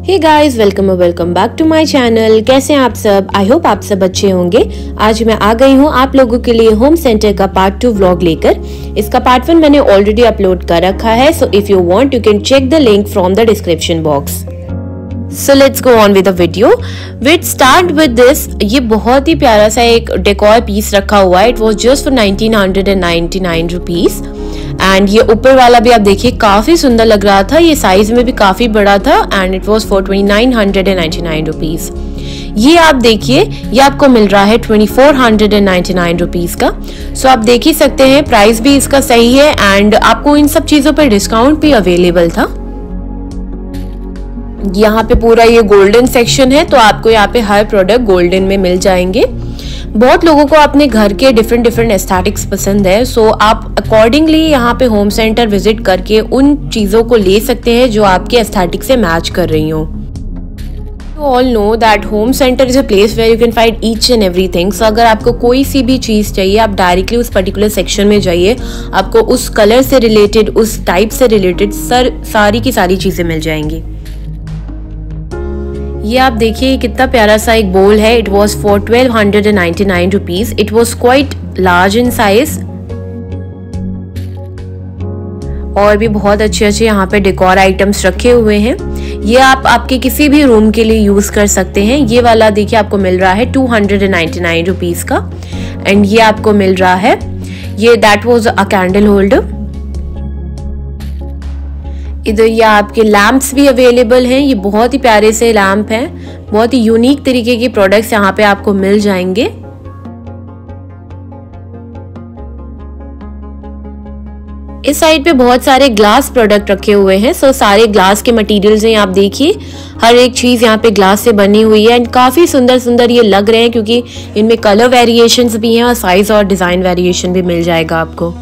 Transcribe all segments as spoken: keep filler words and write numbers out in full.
हे guys, welcome और welcome back to my channel. कैसे हैं आप सब? आई होप आप सब अच्छे होंगे। आज मैं आ गई हूँ आप लोगों के लिए होम सेंटर का पार्ट टू व्लॉग लेकर। इसका पार्ट वन मैंने ऑलरेडी अपलोड कर रखा है, so if you want you can check the link from the description box. So let's go on with the video. With start with this. ये बहुत ही प्यारा सा एक डेकोर पीस रखा हुआ है। It was just for nineteen ninety nine rupees. And ये ऊपर वाला भी आप देखिए काफी सुंदर लग रहा था। ये साइज में भी काफी बड़ा था and it was for twenty nine ninety nine rupees. ये आप देखिए, ये आपको मिल रहा है twenty four ninety nine rupees का। सो so आप देख ही सकते हैं प्राइस भी इसका सही है एंड आपको इन सब चीजों पर डिस्काउंट भी अवेलेबल था। यहाँ पे पूरा ये गोल्डन सेक्शन है, तो आपको यहाँ पे हर प्रोडक्ट गोल्डन में मिल जाएंगे। बहुत लोगों को अपने घर के डिफरेंट डिफरेंट एस्थेटिक्स पसंद है, सो आप अकॉर्डिंगली यहाँ पे होम सेंटर विजिट करके उन चीज़ों को ले सकते हैं जो आपके एस्थेटिक से मैच कर रही हो। You all know that home center is a place where you can find each and everything. So अगर आपको कोई सी भी चीज़ चाहिए, आप डायरेक्टली उस पर्टिकुलर सेक्शन में जाइए, आपको उस कलर से रिलेटेड, उस टाइप से रिलेटेड सर सारी की सारी चीज़ें मिल जाएंगी। ये आप देखिए कितना प्यारा सा एक बोल है। It was for twelve ninety nine rupees. It was quite large in size और भी बहुत अच्छे अच्छे यहाँ पे डेकोर आइटम्स रखे हुए हैं। ये आप आपके किसी भी रूम के लिए यूज कर सकते हैं। ये वाला देखिए आपको मिल रहा है टू नाइंटी नाइन रुपीज का एंड ये आपको मिल रहा है, ये that was a candle holder. इधर ये आपके लैम्प्स भी अवेलेबल हैं। ये बहुत ही प्यारे से लैम्प हैं, बहुत ही यूनिक तरीके के प्रोडक्ट्स यहाँ पे आपको मिल जाएंगे। इस साइड पे बहुत सारे ग्लास प्रोडक्ट रखे हुए हैं। सो सारे ग्लास के मटेरियल्स हैं, आप देखिए हर एक चीज यहाँ पे ग्लास से बनी हुई है एंड काफी सुंदर सुंदर ये लग रहे हैं क्योंकि इनमें कलर वेरिएशंस भी हैं और साइज और डिजाइन वेरिएशन भी मिल जाएगा आपको।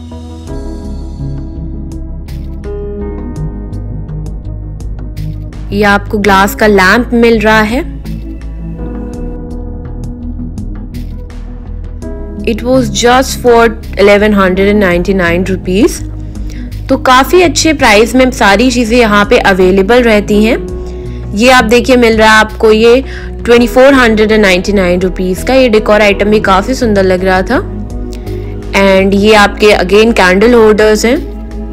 ये आपको ग्लास का लैंप मिल रहा है। It was just for eleven ninety nine rupees. तो काफी अच्छे प्राइस में सारी चीजें यहाँ पे अवेलेबल रहती हैं। ये आप देखिए मिल रहा है आपको ये twenty four ninety nine rupees का। ये डेकोर आइटम भी काफी सुंदर लग रहा था एंड ये आपके अगेन कैंडल होल्डर्स हैं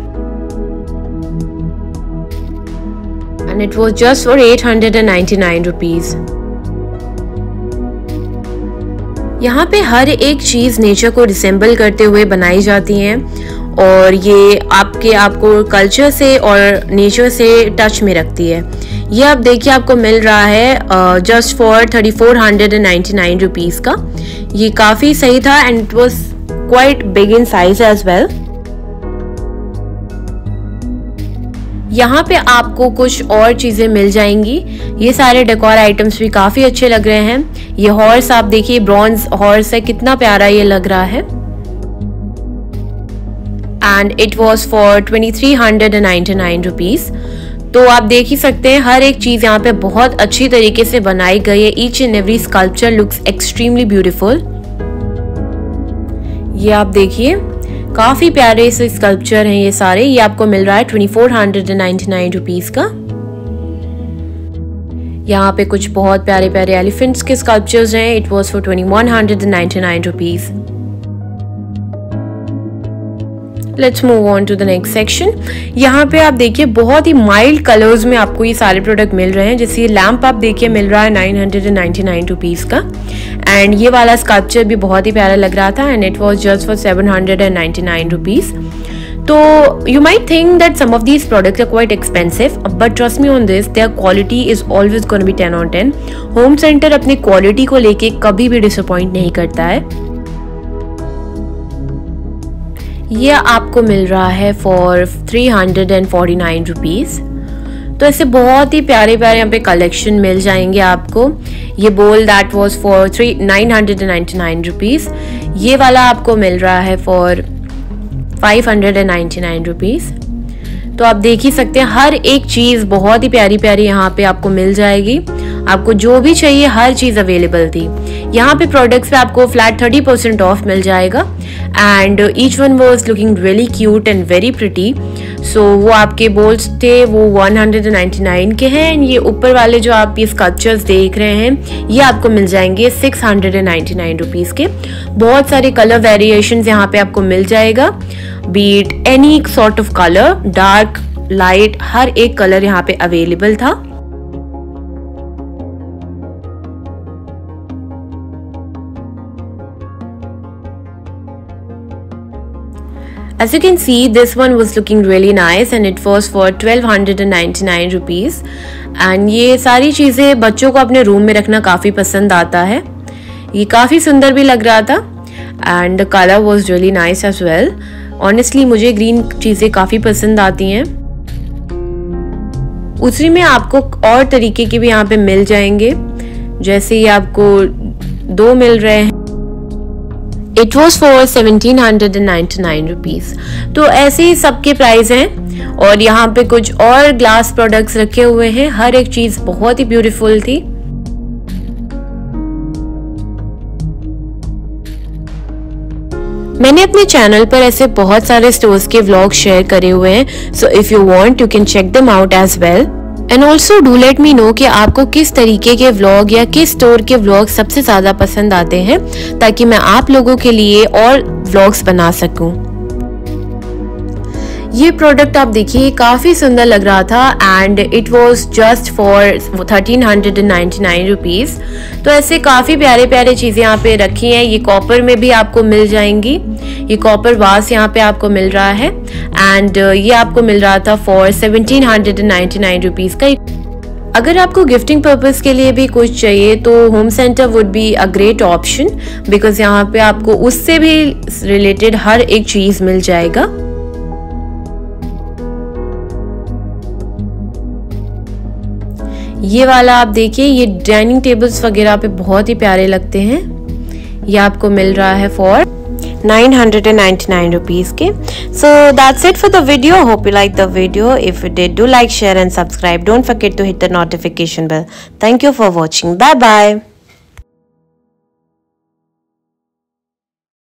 and it was just for eight ninety nine rupees. यहाँ पे हर एक चीज नेचर को रिसेंबल करते हुए बनाई जाती हैं और ये आपके आपको कल्चर से और नेचर से टच में रखती है। ये आप देखिए आपको मिल रहा है just for thirty four ninety nine rupees का। ये काफी सही था and it was quite big in size as well. यहाँ पे आपको कुछ और चीजें मिल जाएंगी। ये सारे डेकोर आइटम्स भी काफी अच्छे लग रहे हैं। ये हॉर्स आप देखिए, ब्रॉन्ज हॉर्स है, कितना प्यारा ये लग रहा है and it was for twenty three ninety nine rupees. तो आप देख ही सकते हैं हर एक चीज यहाँ पे बहुत अच्छी तरीके से बनाई गई है। Each and every sculpture looks extremely beautiful. ये आप देखिए काफी प्यारे से स्कल्पचर हैं ये सारे। ये आपको मिल रहा है twenty four ninety nine rupees का। यहाँ पे कुछ बहुत प्यारे प्यारे एलिफेंट्स के स्कल्पचर्स हैं। It was for twenty one ninety nine rupees. Let's move on to the next section. यहाँ पे आप देखिए बहुत ही माइल्ड कलर्स में आपको ये सारे प्रोडक्ट मिल रहे हैं। जैसे ये लैम्प आप देखिए मिल रहा है नाइन नाइंटी नाइन रुपीज का एंड ये वाला स्कल्पचर भी बहुत ही प्यारा लग रहा था and it was just for seven ninety nine rupees. तो you might think that some of these products are quite expensive, but trust me on this, their quality is always going to be ten on ten. Home Center अपनी quality को लेके कभी भी disappoint नहीं करता है। ये आपको मिल रहा है for three forty nine rupees. तो ऐसे बहुत ही प्यारे प्यारे यहाँ पे कलेक्शन मिल जाएंगे आपको। ये bowl that was for three nine ninety nine rupees. ये वाला आपको मिल रहा है for five ninety nine rupees. तो आप देख ही सकते हैं हर एक चीज बहुत ही प्यारी प्यारी यहाँ पे आपको मिल जाएगी। आपको जो भी चाहिए हर चीज अवेलेबल थी। यहाँ पे प्रोडक्ट्स पे आपको फ्लैट थर्टी परसेंट ऑफ मिल जाएगा and each one was looking really cute and very pretty. So so, वो आपके बोल्स थे वो वन हंड्रेड नाइन्टी नाइन के हैं। एंड ये ऊपर वाले जो आप ये स्कल्पचर्स देख रहे हैं ये आपको मिल जाएंगे six hundred ninety nine rupees के। बहुत सारे कलर वेरिएशंस यहाँ पे आपको मिल जाएगा, be it any sort of colour, dark light, हर एक कलर यहाँ पे अवेलेबल था। As you can see, this one was looking really nice and it was for twelve ninety-nine rupees. And ये सारी चीज़ें बच्चों को अपने रूम में रखना काफ़ी पसंद आता है। ये काफ़ी सुंदर भी लग रहा था and the color was really nice as well. Honestly मुझे ग्रीन चीज़ें काफ़ी पसंद आती हैं। उसी में आपको और तरीके के भी यहाँ पे मिल जाएंगे, जैसे ये आपको दो मिल रहे हैं। It was for seventeen ninety nine rupees. तो ऐसे ही सबके प्राइस हैं। और यहाँ पे कुछ और ग्लास प्रोडक्ट्स रखे हुए हैं, हर एक चीज़ बहुत ही ब्यूटीफुल थी। मैंने अपने चैनल पर ऐसे बहुत सारे स्टोर्स के व्लॉग शेयर करे हुए हैं, so if you want you can check them out as well. And also do let me know कि आपको किस तरीके के व्लॉग या किस स्टोर के व्लॉग सबसे ज़्यादा पसंद आते हैं, ताकि मैं आप लोगों के लिए और व्लॉग्स बना सकूं। ये प्रोडक्ट आप देखिए काफ़ी सुंदर लग रहा था and it was just for thirteen ninety nine rupees. तो ऐसे काफ़ी प्यारे प्यारे चीज़ें यहाँ पे रखी हैं। ये कॉपर में भी आपको मिल जाएंगी, ये कॉपर वास यहाँ पे आपको मिल रहा है एंड ये आपको मिल रहा था for seventeen ninety nine rupees का। अगर आपको गिफ्टिंग पर्पस के लिए भी कुछ चाहिए तो Home Centre would be a great option, because यहाँ पे आपको उससे भी रिलेटेड हर एक चीज़ मिल जाएगा। ये वाला आप देखिए, ये डाइनिंग टेबल्स वगैरह पे बहुत ही प्यारे लगते हैं। ये आपको मिल रहा है for nine ninety nine rupees के। So that's it for the video. Hope you like the video. If you did, do like, share and subscribe. Don't forget to hit the notification bell. Thank you for watching. Bye bye.